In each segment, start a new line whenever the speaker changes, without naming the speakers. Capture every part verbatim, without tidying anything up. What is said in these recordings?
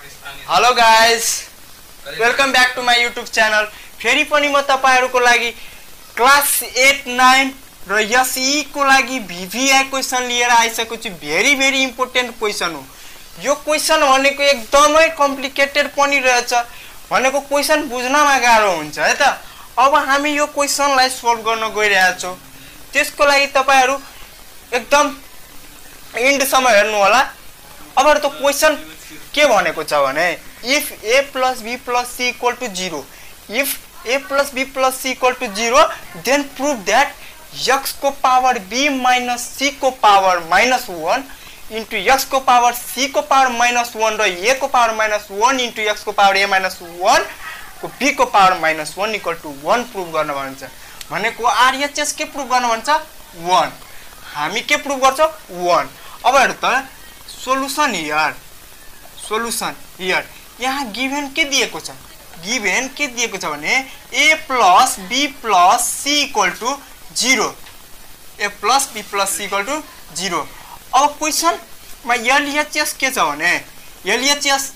Hello guys, welcome back to my YouTube channel. फेरि पनि म तपाईहरुको लागि क्लास एट नाइन र एसई को लागि भिभिआई क्वेशन लिएर आइसकेको छु। भेरी भेरी इम्पोर्टेन्ट क्वेशन हो यो। क्वेशन भनेको एकदमै कम्प्लिकेटेड पनि रहेछ, भनेको क्वेशन बुझ्नमा गाह्रो हुन्छ है त। अब हामी यो क्वेशनलाई सोल्भ गर्न गइरहेका छौं। त्यसको लागि तपाईहरु एकदम एन्डसम्म हेर्नु होला। अब त क्वेशन के भनेको छ भने if a plus b plus c equal to zero, if a plus b plus c equal to zero, then prove that x को पावर b minus c को power minus one into x को power c को power minus one र a को power minus one into x को power a minus one को b को power minus one equal to one prove गर्न भन्छ। भनेको आरएचएस के प्रूभ गर्न भन्छ? one। हामी के प्रूभ गर्छौं? one। अब हेर्नु त सोलुसन हियर, सोलुसन हियर। यहाँ गिभन के दिएको छ? गिभन के दिएको छ भने a plus b plus c equal to zero, a plus b plus c equal to zero। अब क्वेशन मा एलएचएस के छ भने एलएचएस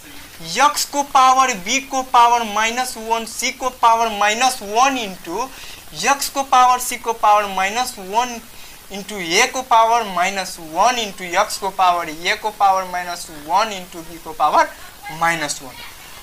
x को पावर b को पावर minus one, c को power minus one into x को power c को power minus one into a को power minus one into x को पावर a को power minus one into b को power minus one।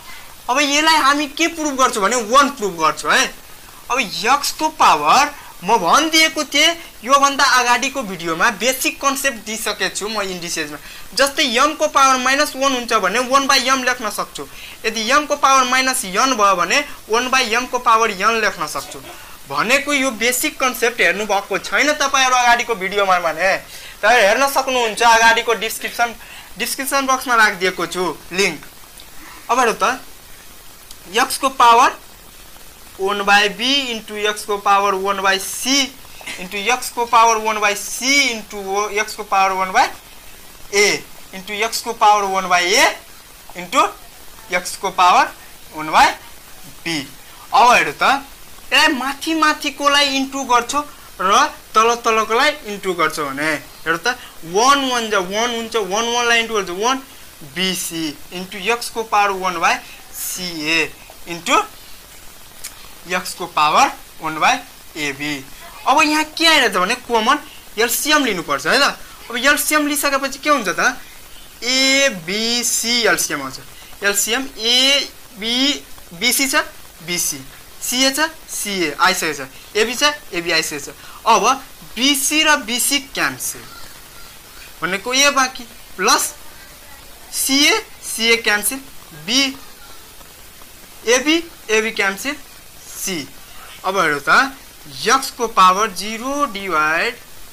अब यसलाई हामी के प्रूभ गर्छौं भने one प्रूभ गर्छौं है। अब x को पावर म भनिदिएको थिए यो भन्दा अगाडिको भिडियोमा बेसिक कन्सेप्ट दिइसकेको छु म इन्डिसेसमा। जस्तै m को पावर minus one हुन्छ भने one by m लेख्न सक्छु। यदि m को पावर minus n भयो भने one by m को पावर n लेख्न सक्छु। भनेको यो बेसिक कन्सेप्ट हेर्नु भएको छैन तपाईहरु अगाडिको भिडियोमा भने तपाईहरु हेर्न सक्नुहुन्छ। अगाडिको डिस्क्रिप्सन डिस्क्रिप्सन बक्समा राखिदिएको छु लिंक। अब हेरौँ त x को power one by b into x को power one by c into x को power one by c into x को power one by a into x को power one by a into x को power one by b। अब हेरौँ त यसलाई माथि माथिकोलाई इन्टु गर्छौ र तल तलकोलाई इन्टु गर्छौ भने हेरौँ त one one जा one हुन्छ, one one लाई इन्टु गर्छौ one bc into x को power one by ca into x को पावर one by ab। अब यहाँ के आइरहेछ भने कमन एलसीएम लिनु पर्छ है त। अब एलसीएम लिइसकेपछि के हुन्छ त abc एलसीएम आउँछ। एलसीएम a b bc छ bc, ca छ ca आइसकेछ, ab छ ab आइसकेछ। अब bc र bc क्यान्सल भनेको a बाँकी plus ca ca cancel, b ab ab cancel c। अब हेरौँ त x को पावर zero डिवाइड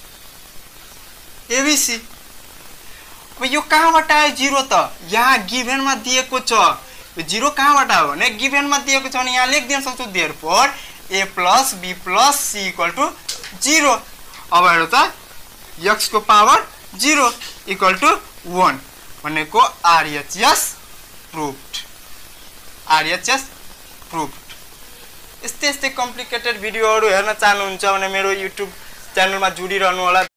abc। अब यो कहाँबाट आयो जीरो त? यहाँ गिभनमा दिएको छ। यो जीरो कहाँबाट आयो भने गिभनमा दिएको छ भने यहाँ लेखिदिन सक्छु therefore a plus b plus c equal to zero। अब हेरौँ त x को power zero equal to one भनेको आरएचएस प्रूभड, आरएचएस प्रूभड। यस्तै यस्तै कम्प्लिकेटेड भिडियोहरु हेर्न चाहनुहुन्छ भने मेरो युट्युब च्यानलमा जोडिरहनु होला।